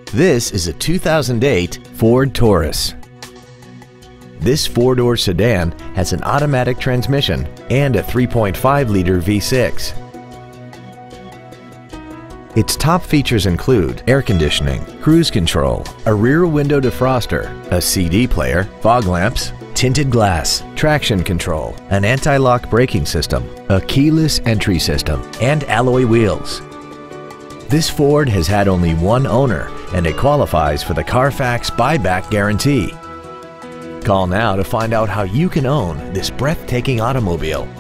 This is a 2008 Ford Taurus. This four-door sedan has an automatic transmission and a 3.5-liter V6. Its top features include air conditioning, cruise control, a rear window defroster, a CD player, fog lamps, tinted glass, traction control, an anti-lock braking system, a keyless entry system, and alloy wheels. This Ford has had only one owner, and it qualifies for the Carfax buyback guarantee. Call now to find out how you can own this breathtaking automobile.